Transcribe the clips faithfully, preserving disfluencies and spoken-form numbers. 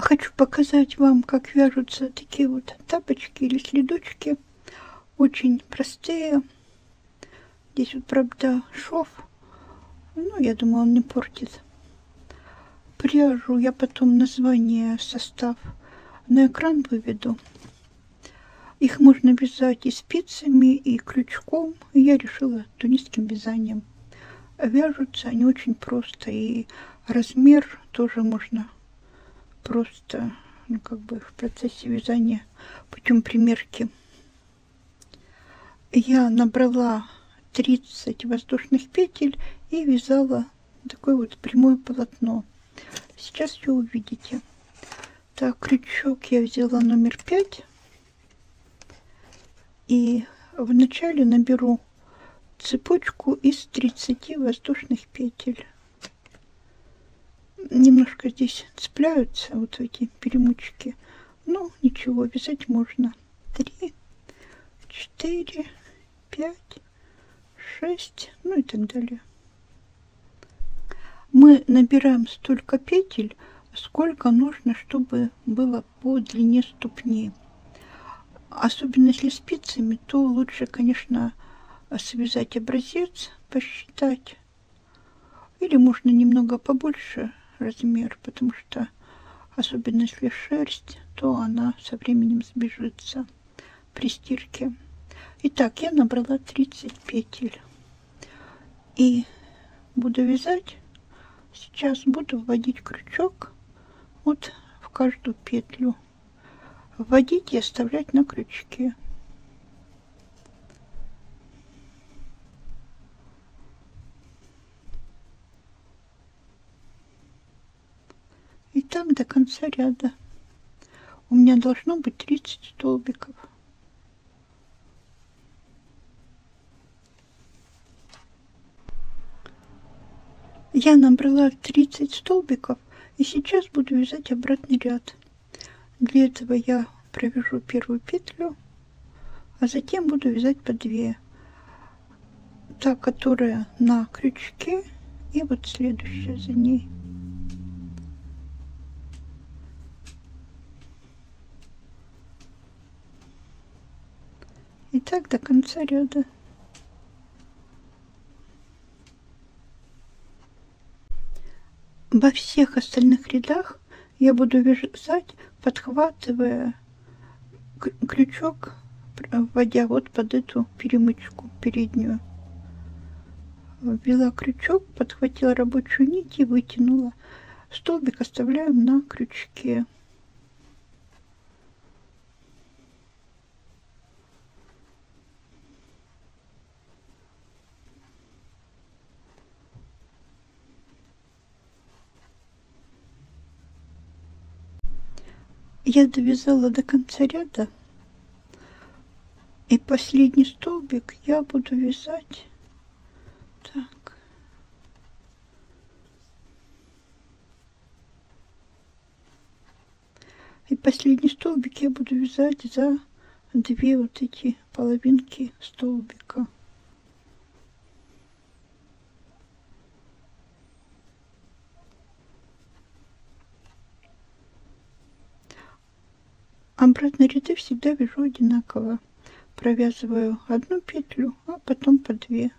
Хочу показать вам, как вяжутся такие вот тапочки или следочки. Очень простые. Здесь вот, правда, шов. Ну, я думаю, он не портит. Пряжу я потом название, состав на экран выведу. Их можно вязать и спицами, и крючком. И я решила тунисским вязанием. Вяжутся они очень просто. И размер тоже можно просто, ну, как бы в процессе вязания путем примерки. Я набрала тридцать воздушных петель и вязала такое вот прямое полотно. Сейчас все увидите. Так, крючок я взяла номер пять. И вначале наберу цепочку из тридцати воздушных петель. Немножко здесь цепляются вот эти перемычки. Ну, ничего, вязать можно. Три, четыре, пять, шесть, ну и так далее. Мы набираем столько петель, сколько нужно, чтобы было по длине ступни. Особенно если спицами, то лучше, конечно, связать образец, посчитать. Или можно немного побольше размер, потому что, особенно если шерсть, то она со временем сбежится при стирке. Итак, я набрала тридцать петель. И буду вязать. Сейчас буду вводить крючок вот в каждую петлю. Вводить и оставлять на крючке. И так до конца ряда. У меня должно быть тридцать столбиков. Я набрала тридцать столбиков и сейчас буду вязать обратный ряд. Для этого я провяжу первую петлю, а затем буду вязать по две. Та, которая на крючке, и вот следующая за ней. И так до конца ряда. Во всех остальных рядах я буду вязать, подхватывая крючок, вводя вот под эту перемычку переднюю. Ввела крючок, подхватила рабочую нить и вытянула. Столбик оставляем на крючке. Я довязала до конца ряда, и последний столбик я буду вязать так. И последний столбик я буду вязать за две вот эти половинки столбика. Обратные ряды всегда вяжу одинаково. Провязываю одну петлю, а потом по две.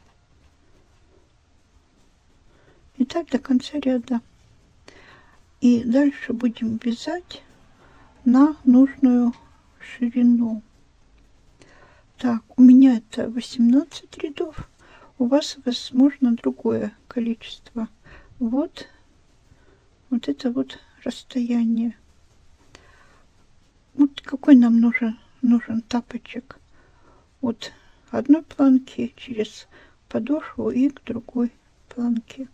И так до конца ряда. И дальше будем вязать на нужную ширину. Так, у меня это восемнадцать рядов. У вас, возможно, другое количество. Вот, вот это вот расстояние. Вот какой нам нужен, нужен тапочек от одной планки через подошву и к другой планке.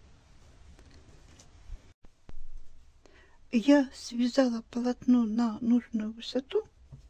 Я связала полотно на нужную высоту.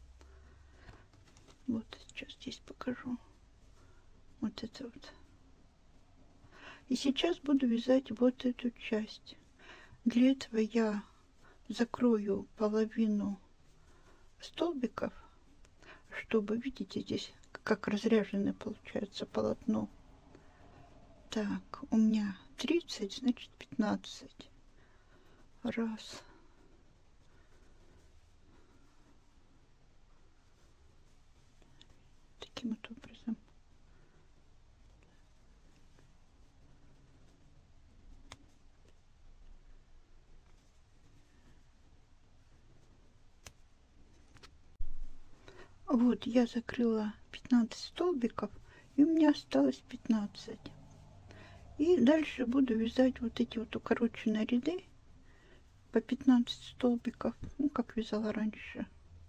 Вот сейчас здесь покажу. Вот это вот. И сейчас буду вязать вот эту часть. Для этого я закрою половину столбиков, чтобы, видите, здесь как разряженное получается полотно. Так, у меня тридцать, значит пятнадцать. Раз, таким вот образом. Вот я закрыла пятнадцать столбиков, и у меня осталось пятнадцать. И дальше буду вязать вот эти вот укороченные ряды по пятнадцать столбиков, ну как вязала раньше.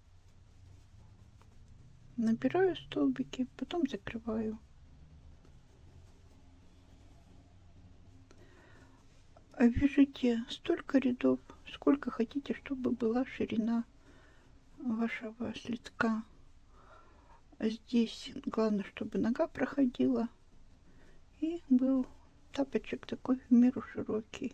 Набираю столбики, потом закрываю. Вяжите столько рядов, сколько хотите, чтобы была ширина вашего слитка. Здесь главное, чтобы нога проходила и был тапочек такой в меру широкий.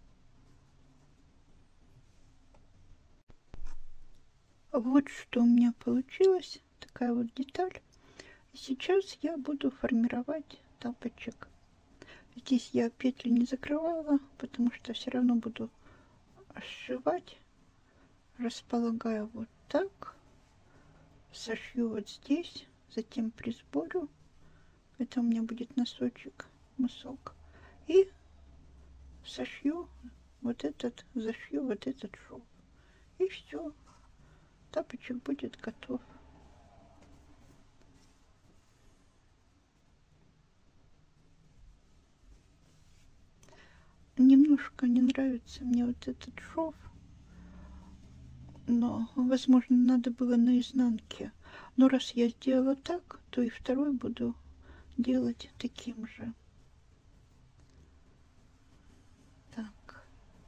Вот что у меня получилось, такая вот деталь. Сейчас я буду формировать тапочек. Здесь я петли не закрывала, потому что все равно буду сшивать. Располагаю вот так, сошью вот здесь, затем присборю. Это у меня будет носочек, мысок. И сошью вот этот, зашью вот этот шов. И все, тапочек будет готов. Немножко не нравится мне вот этот шов, но, возможно, надо было на изнанке. Но раз я сделала так, то и второй буду делать таким же. Так.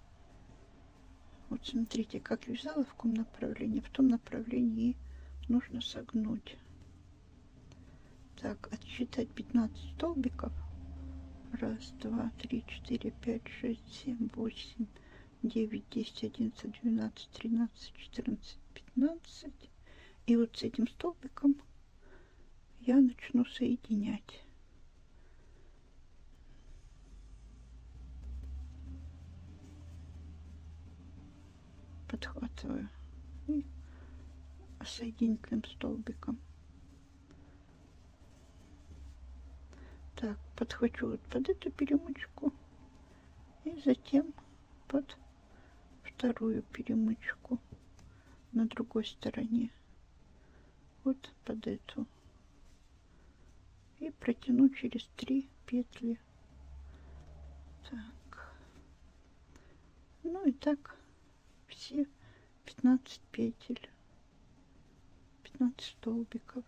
Вот смотрите, как вязала, в каком направлении. В том направлении нужно согнуть. Так, отсчитать пятнадцать столбиков. Раз, два, три, четыре, пять, шесть, семь, восемь, девять, десять, одиннадцать, двенадцать, тринадцать, четырнадцать, пятнадцать. И вот с этим столбиком я начну соединять. Подхватываю и соединительным столбиком. Так, подхвачу вот под эту перемычку и затем под вторую перемычку на другой стороне, вот под эту, и протяну через три петли. Так, ну и так все пятнадцать петель, пятнадцать столбиков.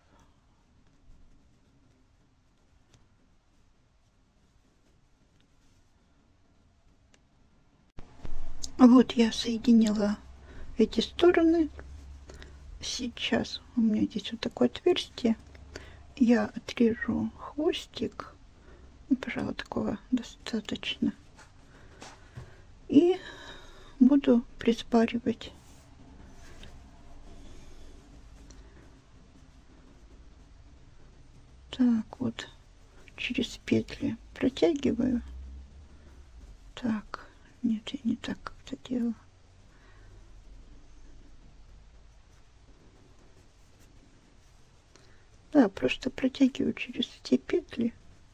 Вот я соединила эти стороны. Сейчас у меня здесь вот такое отверстие. Я отрежу хвостик. Ну, пожалуй, такого достаточно. И буду приспаривать. Так, вот через петли протягиваю. Так. Нет, я не так как-то делала. Да, просто протягиваю через все петли.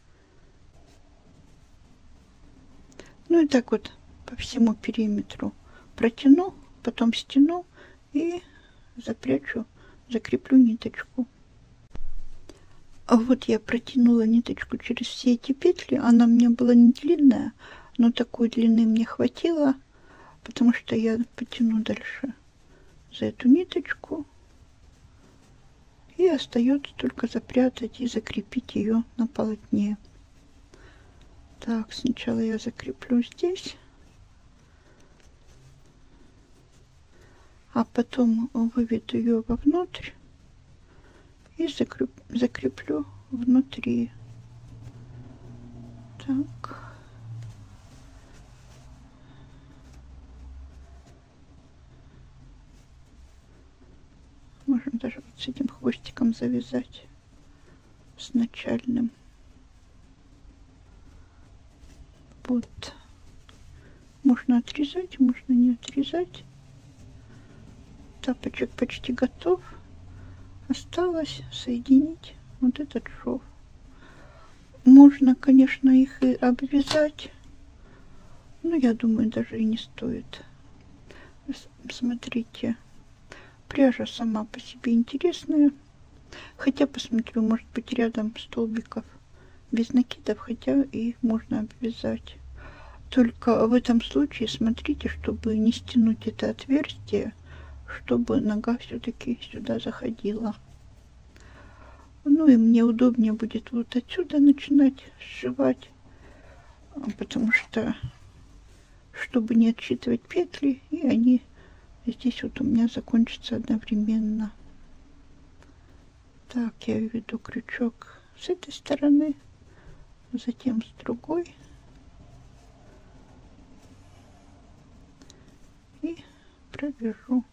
Ну и так вот по всему периметру протяну, потом стяну и запрячу, закреплю ниточку. А вот я протянула ниточку через все эти петли. Она у меня была не длинная, но такой длины мне хватило, потому что я потяну дальше за эту ниточку. И остается только запрятать и закрепить ее на полотне. Так, сначала я закреплю здесь, а потом выведу ее вовнутрь и закреп, закреплю внутри. Так. Можно даже вот с этим хвостиком завязать, с начальным. Вот. Можно отрезать, можно не отрезать. Тапочек почти готов. Осталось соединить Вот этот шов. Можно, конечно, их и обвязать, но я думаю, даже и не стоит. Смотрите, пряжа сама по себе интересная. Хотя, посмотрю, может быть, рядом столбиков без накидов, хотя и можно обвязать. Только в этом случае смотрите, чтобы не стянуть это отверстие, чтобы нога все-таки сюда заходила. Ну и мне удобнее будет вот отсюда начинать сшивать, потому что, чтобы не отсчитывать петли, и они здесь вот у меня закончатся одновременно. Так, я введу крючок с этой стороны, затем с другой. И провяжу.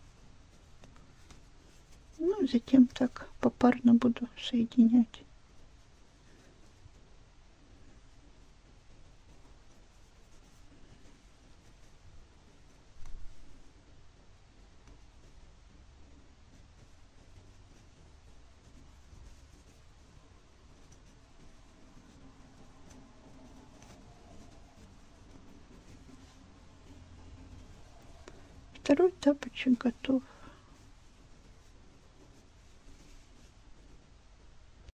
Ну, затем так попарно буду соединять. Второй тапочек готов.